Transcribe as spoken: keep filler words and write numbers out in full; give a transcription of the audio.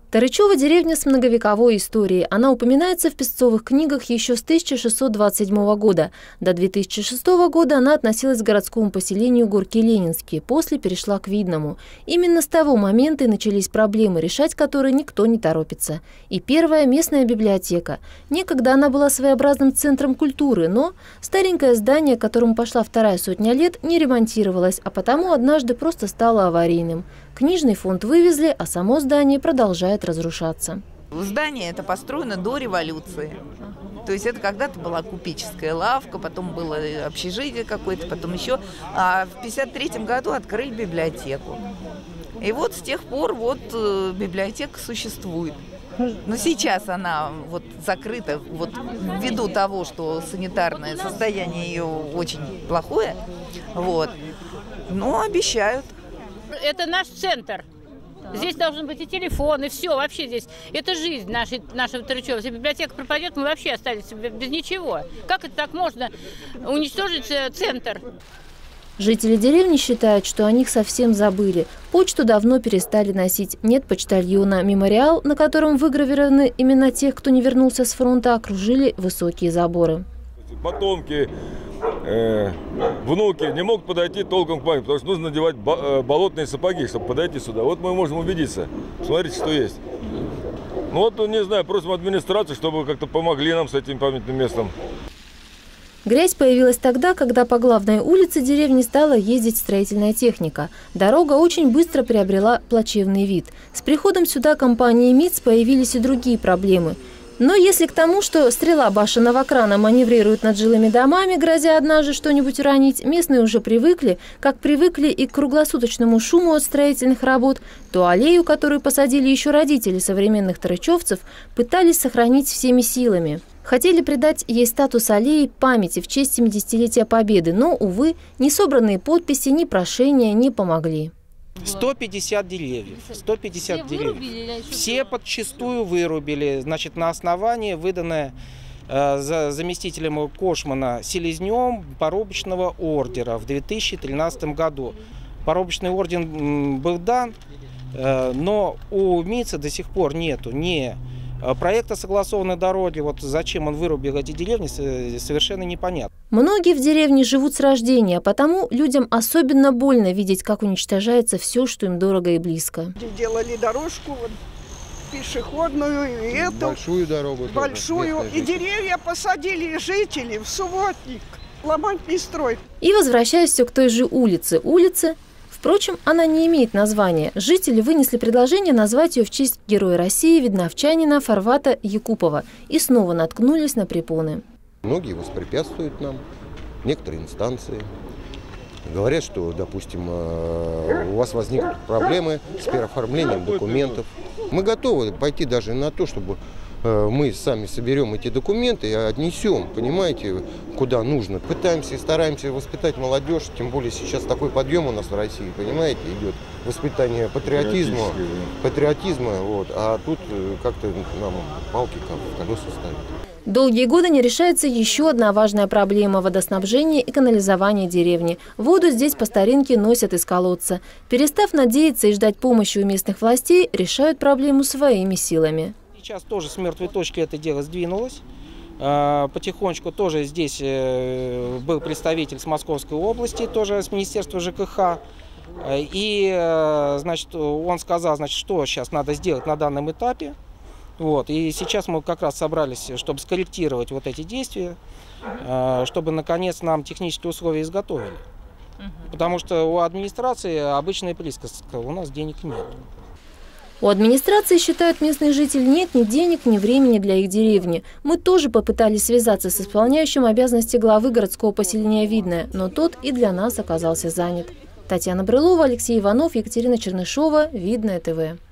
Тарычева – деревня с многовековой историей. Она упоминается в песцовых книгах еще с тысяча шестьсот двадцать седьмого года. До две тысячи шестого года она относилась к городскому поселению Горки-Ленинские, после перешла к Видному. Именно с того момента и начались проблемы, решать которые никто не торопится. И первая – местная библиотека. Некогда она была своеобразным центром культуры, но старенькое здание, которому пошла вторая сотня лет, не ремонтировалось, а потому однажды просто стало аварийным. Книжный фонд вывезли, а само здание продолжает разрушаться. Здание это построено до революции. То есть это когда-то была купеческая лавка, потом было общежитие какое-то, потом еще. А в пятьдесят третьем году открыли библиотеку. И вот с тех пор вот библиотека существует. Но сейчас она вот закрыта вот ввиду того, что санитарное состояние ее очень плохое. Вот. Но обещают. Это наш центр. Здесь должен быть и телефон, и все. Вообще здесь. Это жизнь нашей, нашего Тарычева. Если библиотека пропадет, мы вообще остались без ничего. Как это так можно уничтожить центр? Жители деревни считают, что о них совсем забыли. Почту давно перестали носить. Нет почтальона. Мемориал, на котором выгравированы имена тех, кто не вернулся с фронта, окружили высокие заборы. Потомки, э, внуки не могут подойти толком к маме, потому что нужно надевать болотные сапоги, чтобы подойти сюда. Вот мы можем убедиться. Смотрите, что есть. Ну вот, не знаю, просим администрацию, чтобы как-то помогли нам с этим памятным местом. Грязь появилась тогда, когда по главной улице деревни стала ездить строительная техника. Дорога очень быстро приобрела плачевный вид. С приходом сюда компании МИЦ появились и другие проблемы. Но если к тому, что стрела башенного крана маневрирует над жилыми домами, грозя однажды что-нибудь уронить, местные уже привыкли, как привыкли и к круглосуточному шуму от строительных работ, то аллею, которую посадили еще родители современных тарычевцев, пытались сохранить всеми силами. Хотели придать ей статус аллеи памяти в честь семидесятилетия Победы, но, увы, ни собранные подписи, ни прошения не помогли. сто пятьдесят деревьев. сто пятьдесят Все деревьев. Все подчистую вырубили. Значит, на основании выданное э, за заместителем Кошмана Селезнем порубочного ордера в две тысячи тринадцатом году. Порубочный орден м, был дан, э, но у МИЦа до сих пор нету ни проекта согласованной дороги. Вот зачем он вырубил эти деревни, совершенно непонятно. Многие в деревне живут с рождения, а потому людям особенно больно видеть, как уничтожается все, что им дорого и близко. Делали дорожку вот, пешеходную, и эту большую дорогу. Большую. Тоже, и деревья посадили жители в субботник. Ломать не строить. И возвращаясь все к той же улице. Улице, впрочем, она не имеет названия. Жители вынесли предложение назвать ее в честь героя России, видновчанина Фарвата Якупова, и снова наткнулись на препоны. Многие воспрепятствуют нам, некоторые инстанции. Говорят, что, допустим, у вас возникнут проблемы с переоформлением документов. Мы готовы пойти даже на то, чтобы мы сами соберем эти документы и отнесем, понимаете, куда нужно. Пытаемся и стараемся воспитать молодежь, тем более сейчас такой подъем у нас в России, понимаете, идет воспитание патриотизма, патриотизма, вот, а тут как-то нам палки как в колеса ставят. Долгие годы не решается еще одна важная проблема – водоснабжение и канализование деревни. Воду здесь по старинке носят из колодца. Перестав надеяться и ждать помощи у местных властей, решают проблему своими силами. Сейчас тоже с мертвой точки это дело сдвинулось. Потихонечку тоже здесь был представитель с Московской области, тоже с Министерства ЖКХ. И, значит, он сказал, значит, что сейчас надо сделать на данном этапе. Вот. И сейчас мы как раз собрались, чтобы скорректировать вот эти действия, чтобы, наконец, нам технические условия изготовили. Потому что у администрации обычная присказка: у нас денег нет. У администрации, считают местные жители, нет ни денег, ни времени для их деревни. Мы тоже попытались связаться с исполняющим обязанности главы городского поселения Видное, но тот и для нас оказался занят. Татьяна Брылова, Алексей Иванов, Екатерина Чернышова, Видное ТВ.